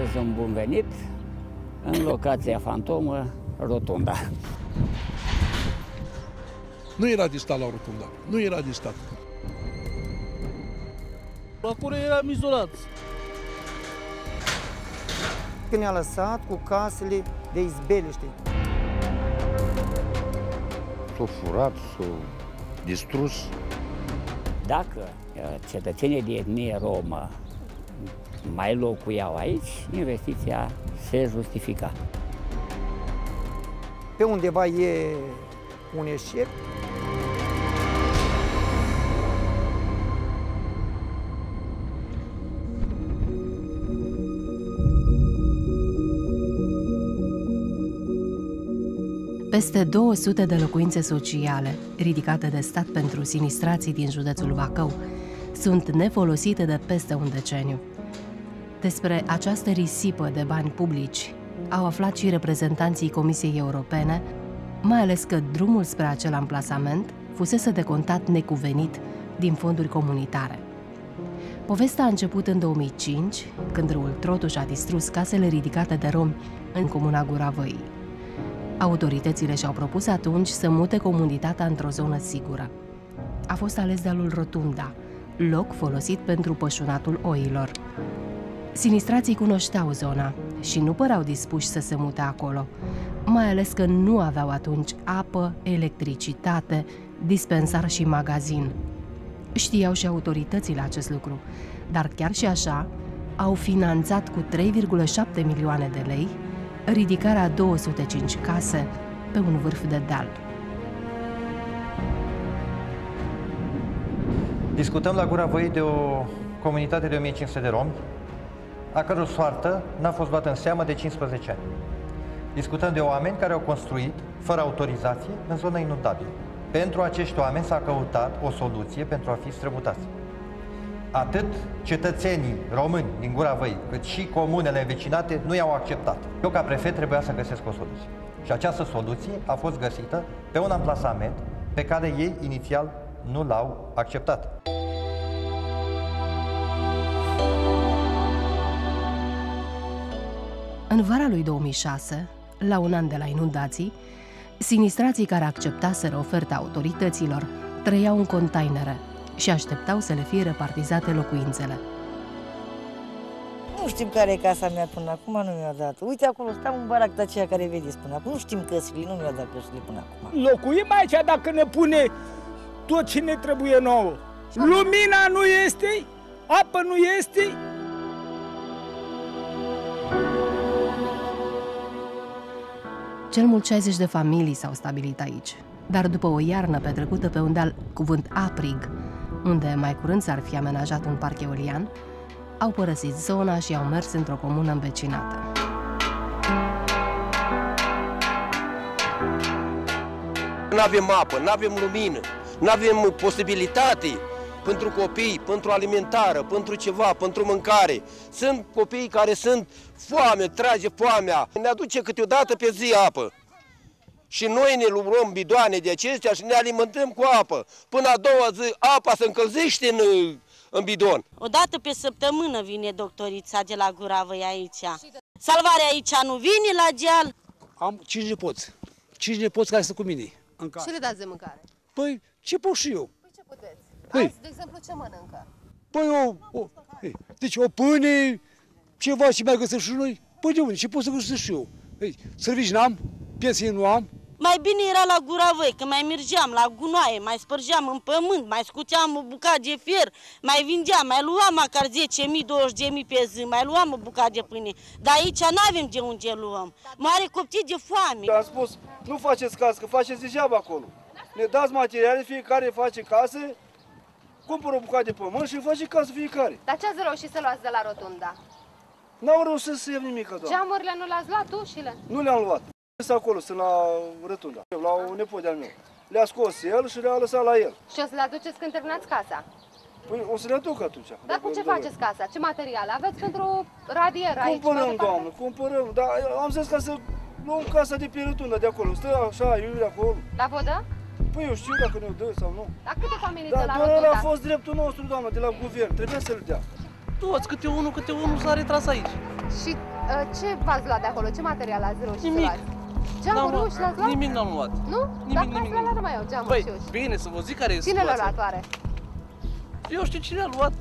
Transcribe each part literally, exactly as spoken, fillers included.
urez un bun venit în locația fantomă, Rotunda. Nu era de stat la Rotunda, nu era de stat. Acolo eram izolați. Că ne-a lăsat cu casele de izbeliște. S-au furat, s-au distrus. Dacă cetățenii de etnie romă mai locuiau aici, investiția se justifica. Pe undeva e un eșec. Peste două sute de locuințe sociale, ridicate de stat pentru sinistrații din județul Bacău, sunt nefolosite de peste un deceniu. Despre această risipă de bani publici au aflat și reprezentanții Comisiei Europene, mai ales că drumul spre acel amplasament fusese decontat necuvenit din fonduri comunitare. Povestea a început în două mii cinci, când râul Trotuș a distrus casele ridicate de romi în comuna Gura Văii. Autoritățile și-au propus atunci să mute comunitatea într-o zonă sigură. A fost ales dealul Rotunda, loc folosit pentru pășunatul oilor. Sinistrații cunoșteau zona și nu păreau dispuși să se mute acolo, mai ales că nu aveau atunci apă, electricitate, dispensar și magazin. Știau și autoritățile acest lucru, dar chiar și așa au finanțat cu trei virgulă șapte milioane de lei ridicarea a două sute cinci case pe un vârf de deal. Discutăm la Gura Văii de o comunitate de o mie cinci sute de romi, a căror soartă n-a fost luată în seamă de cincisprezece ani. Discutăm de oameni care au construit, fără autorizație, în zona inundabilă. Pentru acești oameni s-a căutat o soluție pentru a fi strămutați. Atât cetățenii români din Gura Văii, cât și comunele învecinate nu i-au acceptat. Eu, ca prefect, trebuia să găsesc o soluție. Și această soluție a fost găsită pe un amplasament pe care ei, inițial, nu l-au acceptat. În vara lui două mii șase, la un an de la inundații, sinistrații care acceptaseră oferta autorităților trăiau în containere și așteptau să le fie repartizate locuințele. Nu știm care e casa mea până acum, nu mi-a dat. Uite, acolo stau în barac de aceea care vedeți până acum. Nu știm căsile, nu mi-a dat căsile până acum. Locuim aici dacă ne pune tot ce ne trebuie nouă. Lumina nu este, apă nu este. Cel mult șaizeci de familii s-au stabilit aici, dar după o iarnă petrecută pe un deal cuvânt aprig, unde mai curând s-ar fi amenajat un parc eolian, au părăsit zona și au mers într-o comună învecinată. Nu avem apă, nu avem lumină, nu avem posibilitate pentru copii, pentru alimentară, pentru ceva, pentru mâncare. Sunt copii care sunt foame, trage foamea, ne aduce câteodată pe zi apă. Și noi ne luăm bidoane de acestea și ne alimentăm cu apă. Până a doua zi apa se încălzește în, în bidon. O dată pe săptămână vine doctorița de la Gura Văii aici. Salvarea aici nu vine la geal. Am cinci nepoți. Cinci nepoți care sunt cu mine în casă. Ce le dați de mâncare? Păi, ce pot și eu? Păi ce puteți? Păi. Azi, de exemplu, ce mănâncă? Păi o, o deci o pâine, ceva ce mai găsesc și noi. Păi de unde? Ce pot să găsesc și eu? Păi, servici n-am, pensie nu am. Mai bine era la Gura Văii, că mai mergeam la gunoaie, mai spărgeam în pământ, mai scuteam o bucată de fier, mai vindeam, mai luam măcar zece mii, douăzeci de mii pe zi, mai luam o bucată de pâine. Dar aici nu avem de unde luăm. Mare coptii de foame. Am spus, nu faceți casă, că faceți degeaba acolo. Ne dați materiale, fiecare face casă, cumpără o bucată de pământ și face casă fiecare. Dar ce ați reușit să luați de la Rotunda? N-au reușit să iau nimic, doamne. Geamurile nu le-ați luat, ușile? Nu le-am luat. Sunt acolo, sunt la Rotunda, la un nepot de-al meu. Le-a scos el și le-a lăsat la el. Și o să le aduceți când terminați casa? Păi o să le aduc atunci. Dar cu ce faceți casa? Ce materiale aveți pentru radier aici? Cumpărăm, doamnă, cumpărăm. Dar am zis ca să luăm casa de pe Rotunda, de acolo. Stă așa, iubirea acolo. La vodă? Păi eu știu dacă ne-o dă sau nu. Dar câte familii da, de la Rotunda? Rotunda? A fost dreptul nostru, doamnă, de la guvern. Trebuia să-l dea. Toți, câte unul, câte unul s-a retras aici. Și Ce v-ați luat de acolo? Ce material ați reușit Nimic. să luați? Geamuri, uși le-ați luat? Nimic n-am luat. Nu? Nimic, Dacă nimic, ați luat, nimic. nu mai au geamuri Păi, și uși. bine, să vă zic care e Cine le-a situația. luat oare? Eu știu cine a luat.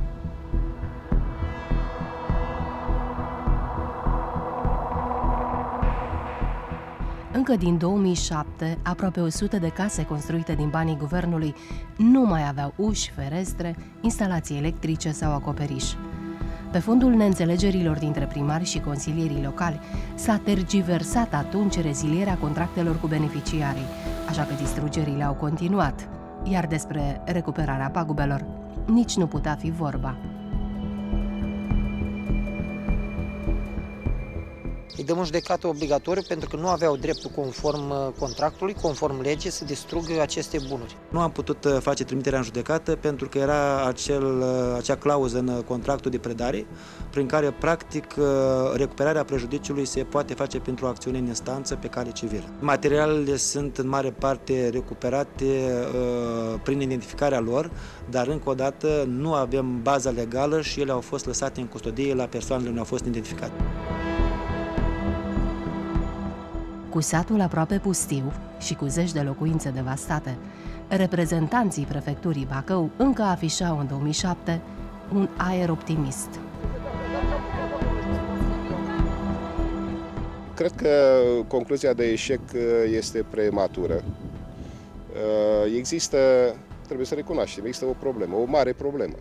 Încă din două mii șapte, aproape o sută de case construite din banii guvernului nu mai aveau uși, ferestre, instalații electrice sau acoperiș. Pe fondul neînțelegerilor dintre primari și consilierii locali, s-a tergiversat atunci rezilierea contractelor cu beneficiarii, așa că distrugerile au continuat, iar despre recuperarea pagubelor nici nu putea fi vorba. Îi dăm în judecată obligatoriu pentru că nu aveau dreptul conform contractului, conform legii, să distrugă aceste bunuri. Nu am putut face trimiterea în judecată pentru că era acel, acea clauză în contractul de predare prin care, practic, recuperarea prejudiciului se poate face pentru o acțiune în instanță pe cale civilă. Materialele sunt în mare parte recuperate uh, prin identificarea lor, dar încă o dată nu avem baza legală și ele au fost lăsate în custodie la persoanele unde au fost identificate. Cu satul aproape pustiu și cu zeci de locuințe devastate, reprezentanții prefecturii Bacău încă afișau în două mii șapte un aer optimist. Cred că concluzia de eșec este prematură. Există, trebuie să recunoaștem, există o problemă, o mare problemă.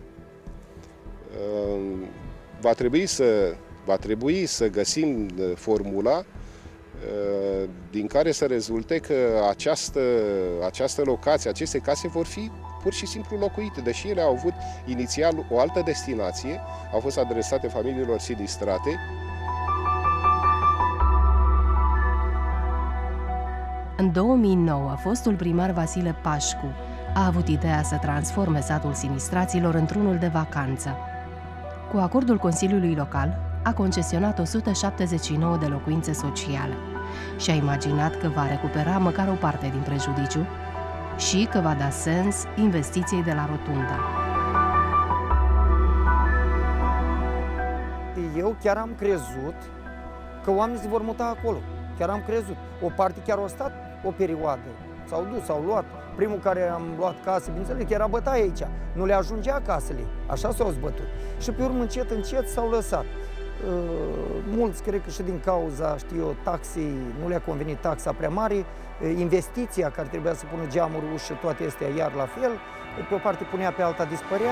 Va trebui să, va trebui să găsim formula din care să rezulte că această, această locație, aceste case vor fi pur și simplu locuite, deși ele au avut inițial o altă destinație, au fost adresate familiilor sinistrate. În două mii nouă, fostul primar Vasile Pașcu a avut ideea să transforme satul sinistraților într-unul de vacanță. Cu acordul Consiliului Local, a concesionat o sută șaptezeci și nouă de locuințe sociale și a imaginat că va recupera măcar o parte din prejudiciu și că va da sens investiției de la rotundă. Eu chiar am crezut că oamenii se vor muta acolo. Chiar am crezut. O parte chiar a stat o perioadă. S-au dus, s-au luat. Primul care am luat case, bineînțeles că era bătaie aici. Nu le ajungea casele. Așa s-au zbătut. Și pe urmă, încet, încet, s-au lăsat. Mulți, cred că și din cauza, știu eu, taxei, nu le-a convenit taxa prea mare, investiția care trebuia să pună geamuri, uși, toate astea iar la fel, pe o parte punea, pe alta dispărea.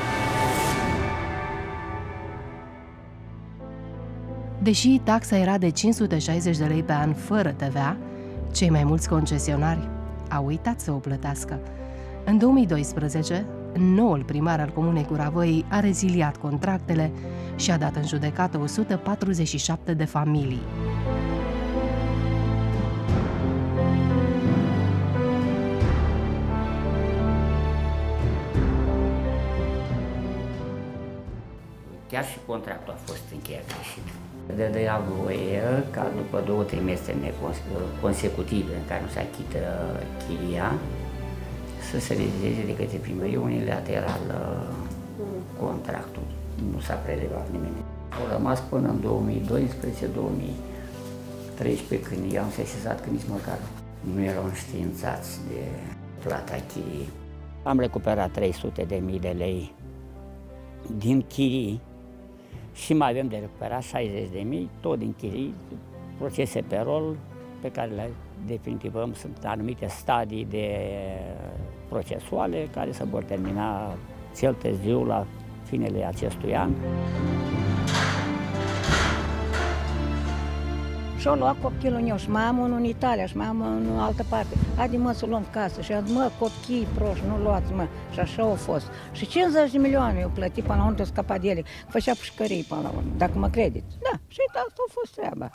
Deși taxa era de cinci sute șaizeci de lei pe an fără T V A, cei mai mulți concesionari au uitat să o plătească. În două mii doisprezece, noul primar al Comunei Curavăi a reziliat contractele și a dat în judecată o sută patruzeci și șapte de familii. Chiar și contractul a fost încheiat greșit. Dădea voie ca după două trimestre consecutive în care nu se achită chiria, să se realizeze de către primărie unilateral contractul. Nu s-a prelevat nimeni. Au rămas până în două mii doisprezece două mii treisprezece, când i-am sesizat că nici măcar nu erau înștiințați de plata chirii. Am recuperat trei sute de mii de lei din chirii și mai avem de recuperat șaizeci de mii, tot din chirii, procese pe rol pe care le definitivăm. Sunt anumite stadii de procesuale care se vor termina cel târziu la finele acestui an. Și-o luat copilul meu și mamă în Italia și mamă în altă parte. Haide mă să luăm casă și mă, copii proști, nu luați mă. Și așa a fost. Și cincizeci de milioane eu plătit până la urmă, scăpat de ele. Făcea pușcării până la urmă, dacă mă credeți. Da, și asta a fost treaba.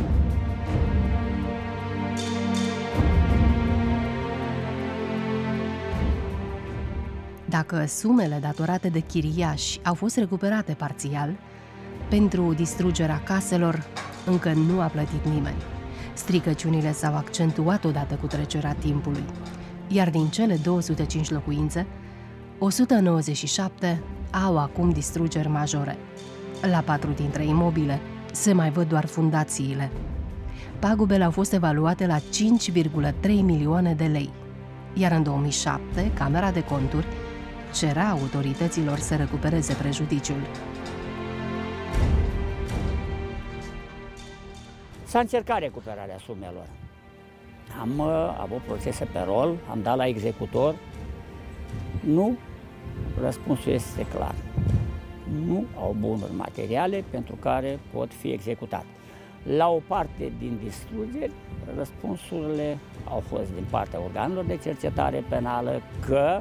Dacă sumele datorate de chiriași au fost recuperate parțial, pentru distrugerea caselor încă nu a plătit nimeni. Stricăciunile s-au accentuat odată cu trecerea timpului, iar din cele două sute cinci locuințe, o sută nouăzeci și șapte au acum distrugeri majore. La patru dintre imobile, se mai văd doar fundațiile. Pagubele au fost evaluate la cinci virgulă trei milioane de lei, iar în două mii șapte, Camera de Conturi cerea autorităților să recupereze prejudiciul. S-a încercat recuperarea sumelor. Am uh, avut procese pe rol, am dat la executor. Nu, răspunsul este clar. Nu au bunuri materiale pentru care pot fi executate. La o parte din distrugeri, răspunsurile au fost din partea organelor de cercetare penală că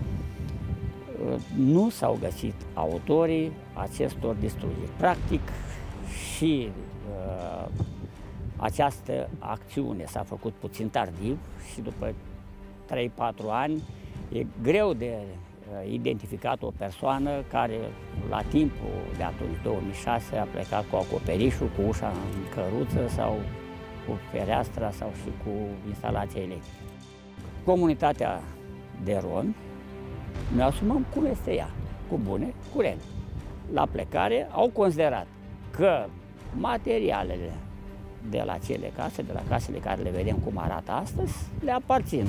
nu s-au găsit autorii acestor distrugeri. Practic, și uh, această acțiune s-a făcut puțin tardiv și după trei patru ani e greu de uh, identificat o persoană care la timpul de atunci, două mii șase, a plecat cu acoperișul, cu ușa în căruță sau cu fereastra sau și cu instalația electrică. Comunitatea de romi ne asumăm cum este ea, cu bune, cu rele. La plecare au considerat că materialele de la cele case, de la casele care le vedem cum arată astăzi, le aparțin.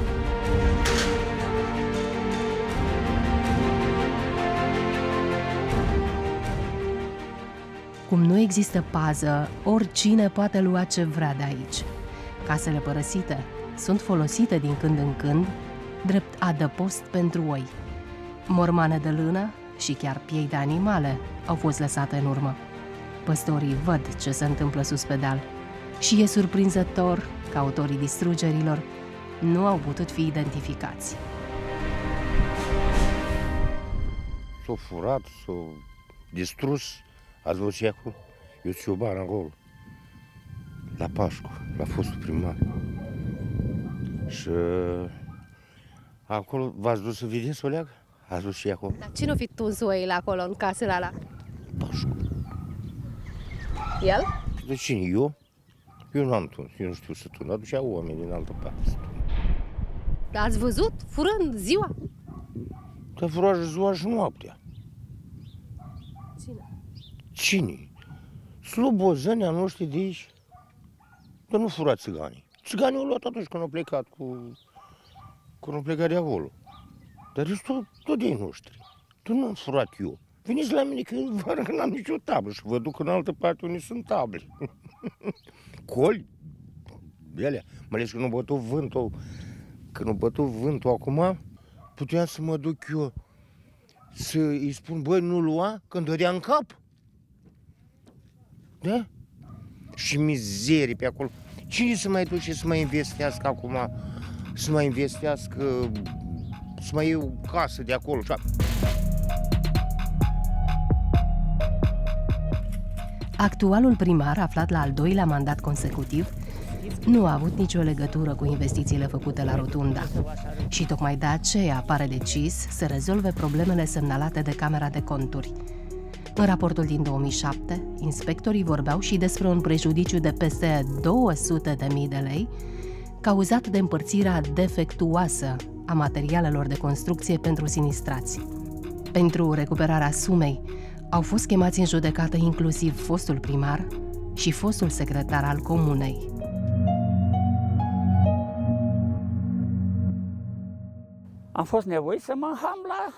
Cum nu există pază, oricine poate lua ce vrea de aici. Casele părăsite sunt folosite din când în când drept adăpost pentru oi. Mormane de lână și chiar piei de animale au fost lăsate în urmă. Păstorii văd ce se întâmplă sus pe deal și e surprinzător că autorii distrugerilor nu au putut fi identificați. S-au furat, s-au distrus. Ați văzut și acolo? Eu sunt bar acolo, la Pașcu, la fostul primar. Și acolo v-ați dus să vedeți o leagă? Ați dus și acolo? Dar cine o fi tuns oile acolo, în casele alea? Pașcu. El? De cine? Eu? Eu nu am tuns, eu nu știu să tun. Aducea oameni din altă parte să tun. Dar ați văzut? Furând ziua? Dar fura ziua și noaptea. Cine? Cine? Slobozănii noștri de aici. Dar nu fura țiganii. Țiganii au luat atunci când au plecat cu... când au plecat de acolo. Dar este tot, tot de ei noștri. Tu nu am furat eu. Veniți la mine că eu vară că n-am nicio tablă și vă duc în altă parte unde sunt table. Coli? De alea. Mai ales că nu bătu vântul. Când nu bătu vântul acum, puteam să mă duc eu să îi spun, băi, nu lua, când dădea în cap. Da? Și mizerii pe acolo. Cine să mai duce să mai investească acum, să mai investească, să mai iei o casă de acolo? Actualul primar, aflat la al doilea mandat consecutiv, nu a avut nicio legătură cu investițiile făcute la rotunda. Și tocmai de aceea pare decis să rezolve problemele semnalate de Camera de Conturi. În raportul din două mii șapte, inspectorii vorbeau și despre un prejudiciu de peste două sute de mii de lei, cauzat de împărțirea defectuoasă a materialelor de construcție pentru sinistrați. Pentru recuperarea sumei, au fost chemați în judecată inclusiv fostul primar și fostul secretar al comunei. Am fost nevoit să mă ham la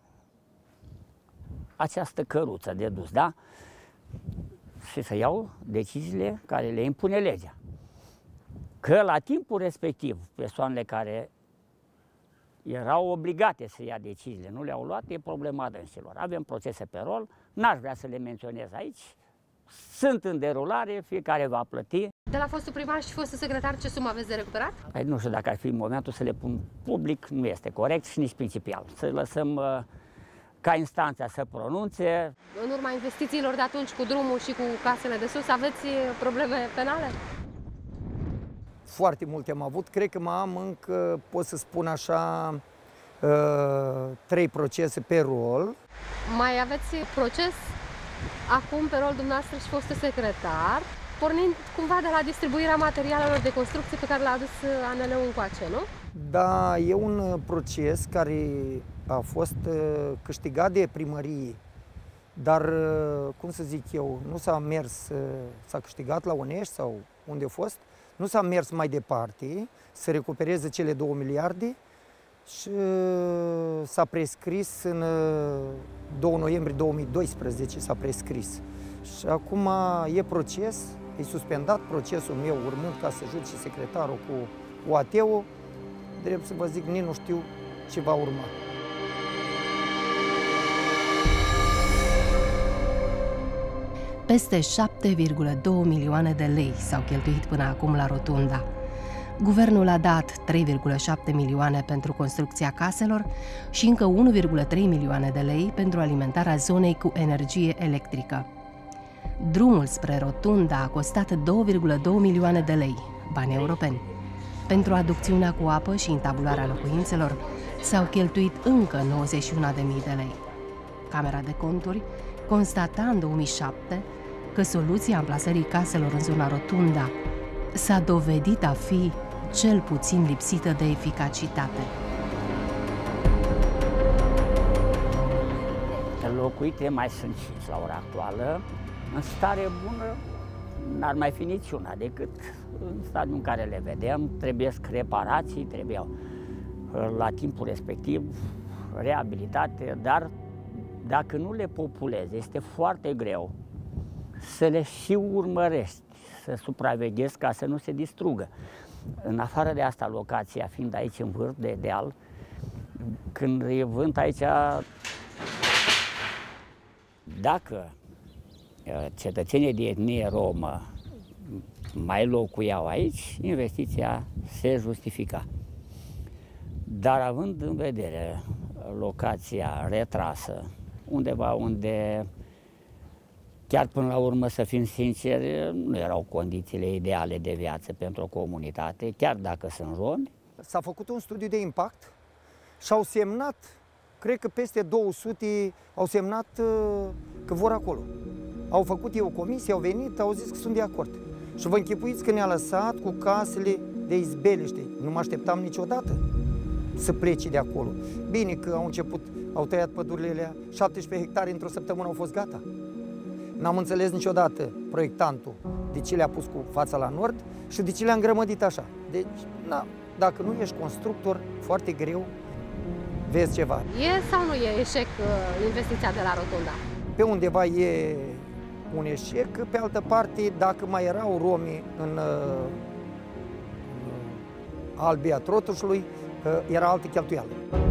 această căruță de dus, da? Și să iau deciziile care le impune legea. Că la timpul respectiv, persoanele care erau obligate să ia deciziile, nu le-au luat, e problema dânsilor. Avem procese pe rol, n-aș vrea să le menționez aici, sunt în derulare, fiecare va plăti. De la fostul primar și fostul secretar, ce sumă aveți de recuperat? Păi nu știu dacă ar fi momentul să le pun public, nu este corect și nici principial. Să lăsăm uh, ca instanța să pronunțe. În urma investițiilor de atunci cu drumul și cu casele de sus, aveți probleme penale? Foarte multe am avut, cred că mai am încă, pot să spun așa, trei procese pe rol. Mai aveți proces acum pe rol dumneavoastră și fostul secretar, pornind cumva de la distribuirea materialelor de construcție pe care l-a adus A N L-ul încoace, nu? Da, e un proces care a fost câștigat de primărie Dar, cum să zic eu, nu s-a mers, s-a câștigat la Unești sau unde a fost, nu s-a mers mai departe să recupereze cele două miliarde și s-a prescris în doi noiembrie două mii doisprezece, s-a prescris. Și acum e proces, e suspendat procesul meu, urmând ca să judice secretarul cu U A T-ul, drept să vă zic, nici nu știu ce va urma. Peste șapte virgulă doi milioane de lei s-au cheltuit până acum la rotunda. Guvernul a dat trei virgulă șapte milioane pentru construcția caselor și încă unu virgulă trei milioane de lei pentru alimentarea zonei cu energie electrică. Drumul spre rotunda a costat două virgulă doi milioane de lei, bani europeni. Pentru aducțiunea cu apă și întabularea locuințelor s-au cheltuit încă nouăzeci și unu de mii de lei. Camera de Conturi constata în două mii șapte că soluția amplasării caselor în zona rotunda s-a dovedit a fi cel puțin lipsită de eficacitate. Locuite mai sunt cinci la ora actuală. În stare bună n-ar mai fi niciuna decât în stadiul în care le vedem. Trebuie reparații, trebuie la timpul respectiv reabilitate, dar dacă nu le populezi, este foarte greu să le și urmărești, să supraveghezi ca să nu se distrugă. În afară de asta, locația fiind aici în vârf de deal, când e vânt aici, dacă cetățenii de etnie romă mai locuiau aici, investiția se justifica. Dar având în vedere locația retrasă, undeva unde, chiar până la urmă, să fim sinceri, nu erau condițiile ideale de viață pentru o comunitate, chiar dacă sunt romi. S-a făcut un studiu de impact și au semnat, cred că peste două sute au semnat că vor acolo. Au făcut ei o comisie, au venit, au zis că sunt de acord. Și vă închipuiți că ne-a lăsat cu casele de izbeliște. Nu mă așteptam niciodată să plece de acolo. Bine că au început, au tăiat pădurile alea, șaptesprezece hectare într-o săptămână au fost gata. N-am înțeles niciodată proiectantul de ce le-a pus cu fața la nord și de ce le-a îngrămădit așa. Deci, na, dacă nu ești constructor, foarte greu vezi ceva. E sau nu e eșec investiția de la rotunda? Pe undeva e un eșec, pe altă parte, dacă mai erau romi în, în Albia Trotușului, era altă cheltuială.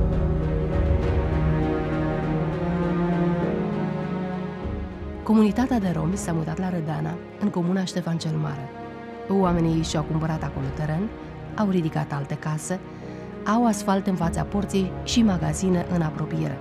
Comunitatea de romi s-a mutat la Rădana, în comuna Ștefan cel Mare. Oamenii și-au cumpărat acolo teren, au ridicat alte case, au asfalt în fața porții și magazine în apropiere.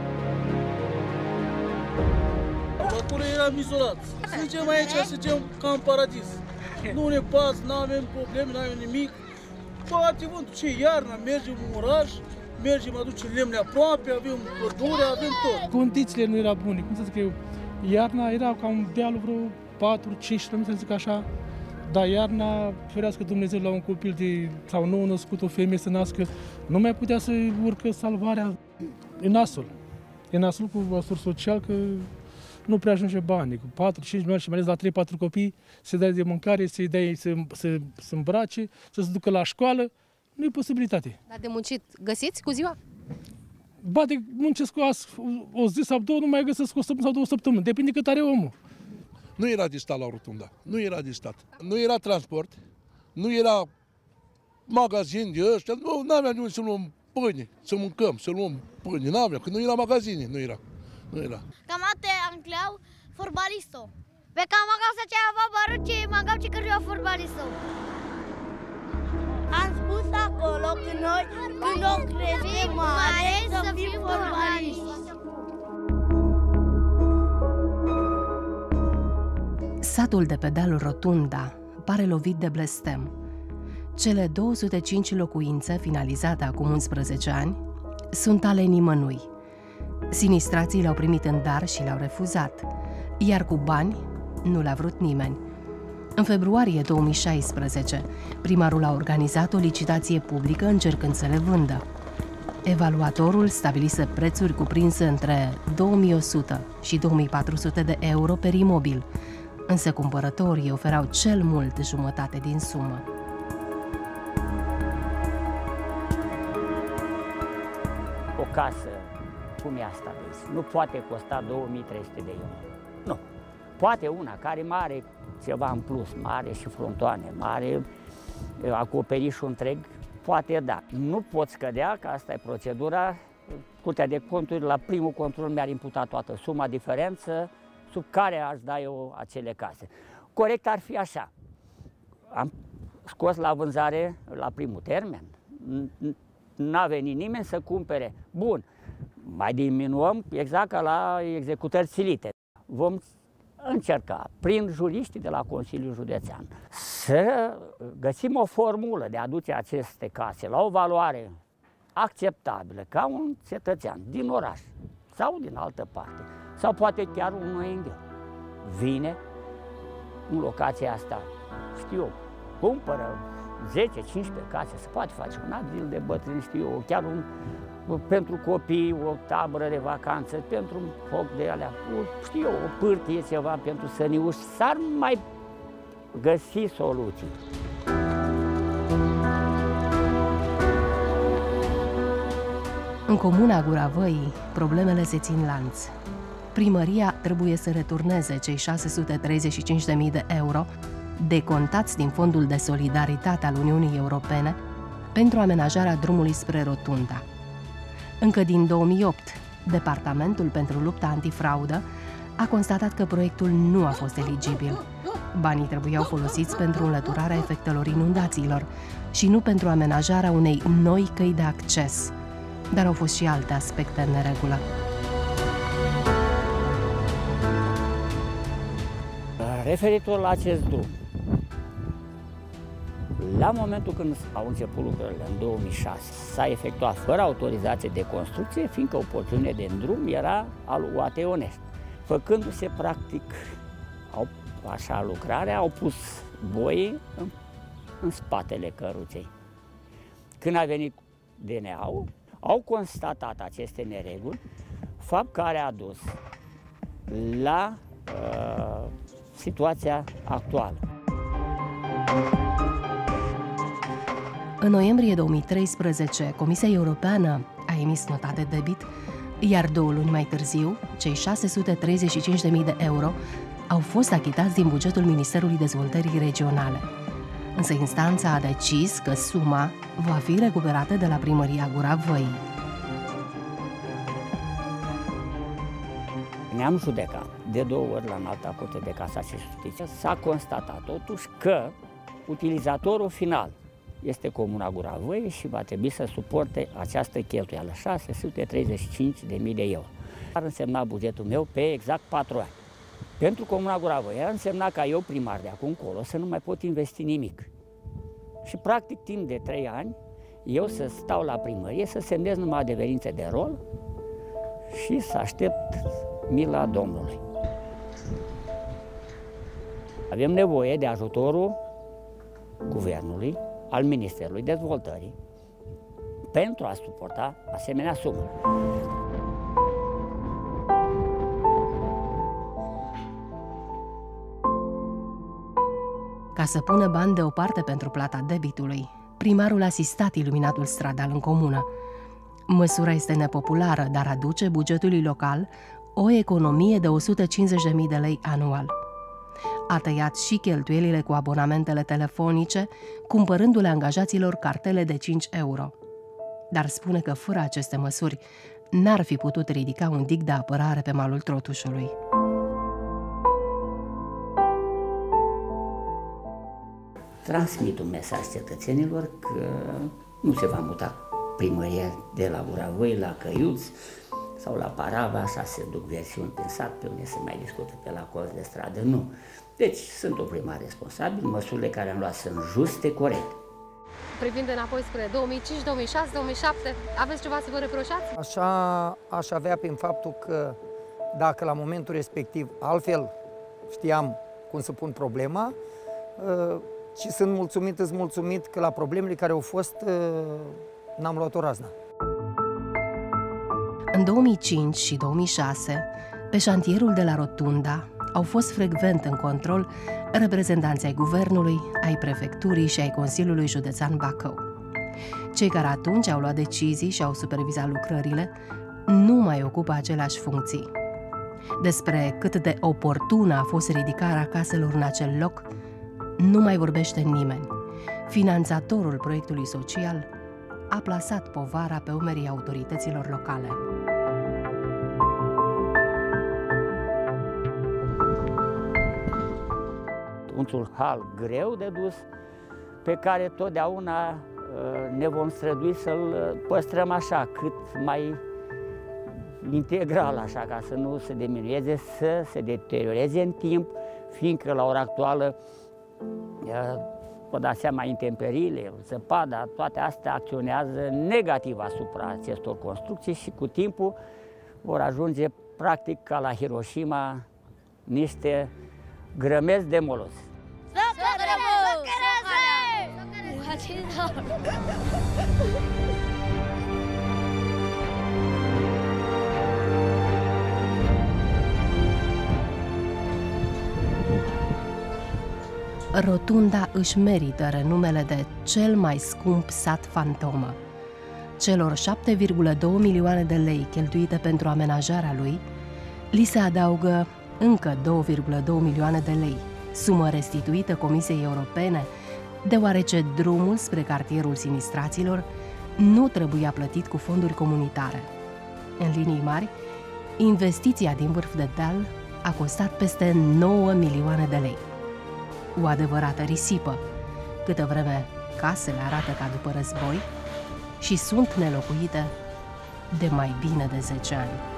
Acolo eram izolați. Suntem aici, suntem ca în paradis. Nu ne pasă, nu avem probleme, nu avem nimic. Poate vântul ce iarna, mergem în oraș, mergem, aducem lemne aproape, avem pădure, avem tot. Condițiile nu erau bune, cum să zic eu, iarna era cam dealul vreo patru cinci kilometri, să zic așa, dar iarna, ferească Dumnezeu la un copil de, sau nou născut, o femeie să nască, nu mai putea să urcă salvarea. E nasul. E nasul cu măsuri social că nu prea ajunge bani. Cu patru cinci milioane și mai ales la trei patru copii, se dea de mâncare, să-i dai să, să, să îmbrace, să se ducă la școală, nu e posibilitate. Dar de muncit găsiți cu ziua? Ba, de muncesc o zi sau două, nu mai găsesc o săptămână sau două săptămâni, depinde cât are omul. Nu era de stat la rotunda, nu era de stat. Nu era transport, nu era magazin de ăștia, nu aveam de unde să luăm pâine, să mâncăm, să luăm pâine, nu aveam, că nu era magazine, nu era. Nu era. Cam alte ancleau fotbalisto. Pe cam magau să ce avea bară ce magau ce căruia fotbalisto. Am spus acolo că noi, când o creștem mare, să fim fotbaliști. Satul de pe dealul Rotunda pare lovit de blestem. Cele două sute cinci locuințe finalizate acum unsprezece ani sunt ale nimănui. Sinistrații le-au primit în dar și le-au refuzat, iar cu bani nu le-a vrut nimeni. În februarie două mii șaisprezece, primarul a organizat o licitație publică încercând să le vândă. Evaluatorul stabilise prețuri cuprinse între două mii o sută și două mii patru sute de euro per imobil, însă cumpărătorii oferau cel mult jumătate din sumă. O casă, cum e asta, vezi, nu poate costa două mii trei sute de euro. Nu. Poate una care mare ceva în plus, mare și frontoane, mare, acoperișul întreg, poate da. Nu pot scădea, că asta e procedura. Curtea de Conturi, la primul control mi-ar imputa toată suma, diferență, sub care aș da eu acele case. Corect ar fi așa. Am scos la vânzare la primul termen. N-a venit nimeni să cumpere. Bun, mai diminuăm exact ca la executări silite. Vom încerca, prin juriștii de la Consiliul Județean, să găsim o formulă de a aduce aceste case la o valoare acceptabilă, ca un cetățean din oraș sau din altă parte, sau poate chiar un O N G. Vine în locația asta, știu eu, cumpără zece cincisprezece case, se poate face un azil de bătrâni, știu eu, chiar un, pentru copii, o tabără de vacanță, pentru un foc de alea, știu eu, o pârtie, ceva pentru săniuși, s-ar mai găsi soluții. În comuna Gura Văii, problemele se țin lanț. Primăria trebuie să returneze cei șase sute treizeci și cinci de mii de euro decontați din Fondul de Solidaritate al Uniunii Europene pentru amenajarea drumului spre Rotunda. Încă din două mii opt, Departamentul pentru Lupta Antifraudă a constatat că proiectul nu a fost eligibil. Banii trebuiau folosiți pentru înlăturarea efectelor inundațiilor și nu pentru amenajarea unei noi căi de acces. Dar au fost și alte aspecte în neregulă. Referitor la acest drum, la momentul când au început lucrările, în două mii șase, s-a efectuat fără autorizație de construcție, fiindcă o porțiune de drum era al U A T Onest. Făcându-se practic au, așa lucrare, au pus boi în, în spatele căruței. Când a venit D N A-ul, au constatat aceste nereguli, fapt care a dus la uh, situația actuală. În noiembrie două mii treisprezece, Comisia Europeană a emis nota de debit, iar două luni mai târziu, cei șase sute treizeci și cinci de mii de euro au fost achitați din bugetul Ministerului Dezvoltării Regionale. Însă instanța a decis că suma va fi recuperată de la Primăria Gura Văii. Ne-am judecat de două ori la Înalta Curte de Casație și Justiție. S-a constatat totuși că utilizatorul final este Comuna Gura Văii și va trebui să suporte această cheltuială, șase sute treizeci și cinci de mii de euro. Ar însemna bugetul meu pe exact patru ani. Pentru Comuna Gura Văii ar însemna ca eu, primar de acum încolo, să nu mai pot investi nimic. Și practic timp de trei ani, eu să stau la primărie, să semnez numai adeverințe de rol și să aștept mila Domnului. Avem nevoie de ajutorul Guvernului, al Ministerului Dezvoltării, pentru a suporta asemenea sumă. Ca să pună bani deoparte pentru plata debitului, primarul a asistat iluminatul stradal în comună. Măsura este nepopulară, dar aduce bugetului local o economie de o sută cincizeci de mii de lei anual. A tăiat și cheltuielile cu abonamentele telefonice, cumpărându-le angajaților cartele de cinci euro. Dar spune că fără aceste măsuri n-ar fi putut ridica un dig de apărare pe malul Trotușului. Transmit un mesaj cetățenilor că nu se va muta primăria de la Gura Văii la Căiuți sau la Parava, așa se duc versiuni pe sat, pe unde se mai discută pe la colț de stradă, nu. Deci sunt o primar responsabil, măsurile care am luat sunt juste, corecte. Privind înapoi spre două mii cinci, două mii șase, două mii șapte, aveți ceva să vă reproșați? Așa aș avea prin faptul că dacă la momentul respectiv altfel știam cum să pun problema, și sunt mulțumit, îți mulțumit că la problemele care au fost n-am luat o razna. În două mii cinci și două mii șase, pe șantierul de la Rotunda, au fost frecvent în control reprezentanții ai guvernului, ai prefecturii și ai Consiliului Județean Bacău. Cei care atunci au luat decizii și au supervizat lucrările nu mai ocupă aceleași funcții. Despre cât de oportună a fost ridicarea caselor în acel loc, nu mai vorbește nimeni. Finanțatorul proiectului social a plasat povara pe umerii autorităților locale. Un hal greu de dus, pe care totdeauna ne vom strădui să-l păstrăm așa, cât mai integral, așa, ca să nu se diminueze, să se deterioreze în timp, fiindcă la ora actuală, vă dați seama, intemperiile, zăpada, toate astea acționează negativ asupra acestor construcții și cu timpul vor ajunge practic ca la Hiroshima niște grămezi de molos. Rotunda își merită renumele de cel mai scump sat fantomă. Celor șapte virgulă două milioane de lei cheltuite pentru amenajarea lui, li se adaugă încă două virgulă două milioane de lei, sumă restituită Comisiei Europene, deoarece drumul spre cartierul Sinistraților nu trebuia plătit cu fonduri comunitare. În linii mari, investiția din vârf de deal a costat peste nouă milioane de lei. O adevărată risipă, câtă vreme casele arată ca după război și sunt nelocuite de mai bine de zece ani.